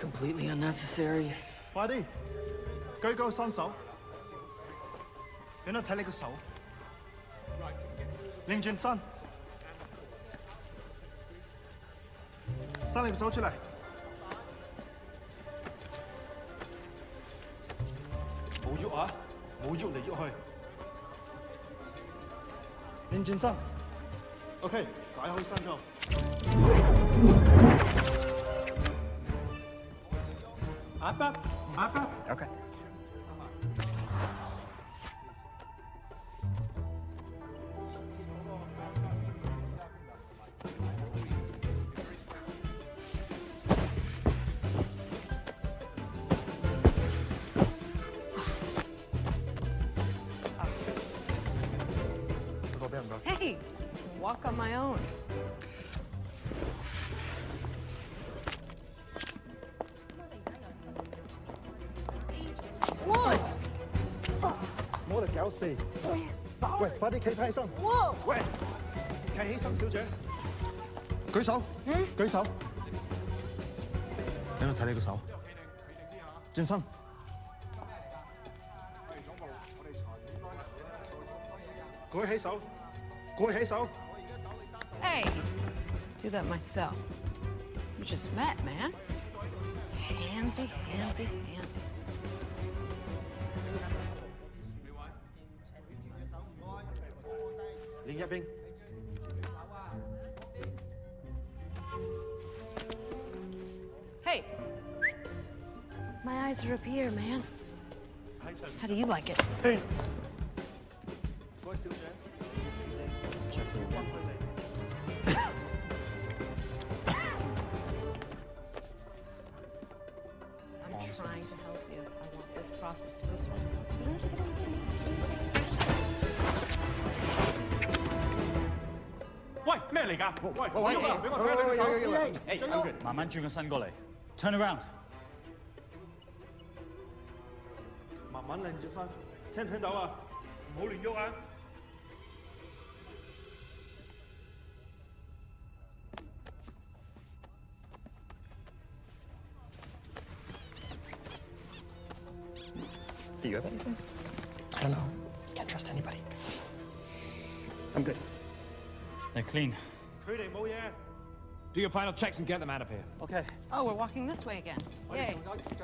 Completely unnecessary. 快啲，舉高雙手，俾我睇你個手，擰轉身，伸你個手出嚟，冇喐啊，冇喐嚟喐去，擰轉身 ，OK， 解開身咗。 Up. Okay. Hey, walk on my own. Whoa! 冇嚟搞事！喂，快啲企起身！喂，企起身，小姐，舉手，舉手，俾我睇你個手，轉身。舉起手，舉起手。 Hey, do that myself. We just met, man. Handsy, handsy, handsy. Hey, my eyes are up here, man. How do you like it? Hey. 各位小姐，着佢屈開你。 I'm trying to help you. I want this process to go through. 喂，咩嚟㗎？喂，俾我睇下你手。誒，慢慢轉個身過嚟 ，turn around。 慢慢擰轉身，聽唔聽到啊？ 唔好亂喐啊！ Do you have anything? I don't know. Can't trust anybody. I'm good. They're clean. 佢哋冇嘢。 Do your final checks and get them out of here. Okay. Oh, we're walking this way again. Yay.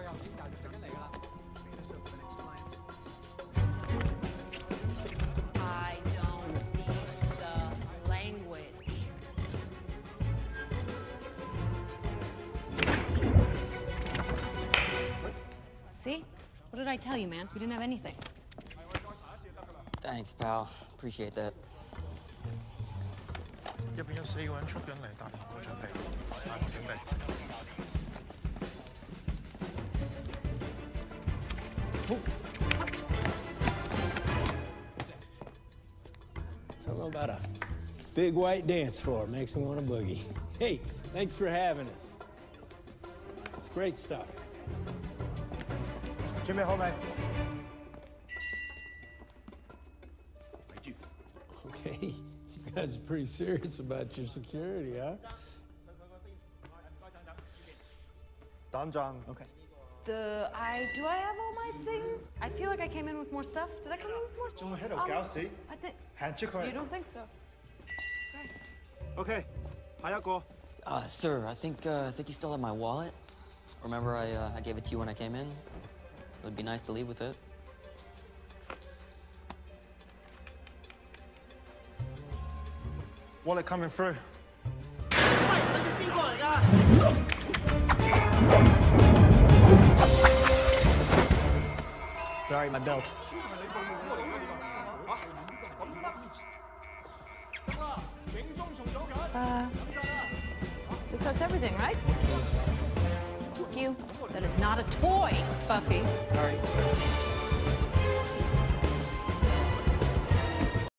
I don't speak the language. See? What did I tell you, man? We didn't have anything. Thanks, pal. Appreciate that. 入邊有4個人出緊嚟，但係冇準備，大冇準備。 Something about a big white dance floor makes me want to boogie. Hey, thanks for having us. It's great stuff. 準備好未？ Okay, you guys are pretty serious about your security, huh? 等陣。 Okay. Do I have all my things? I feel like I came in with more stuff. Did I come in with more stuff? 仲喺度搞事？ I think. 行出去。 You don't think so? OK，下一個。 Sir, I think you still have my wallet. Remember, I gave it to you when I came in. It would be nice to leave with it. Wallet coming through. Sorry, my belt. So that's everything, right? Thank you. That is not a toy, Buffy. Sorry.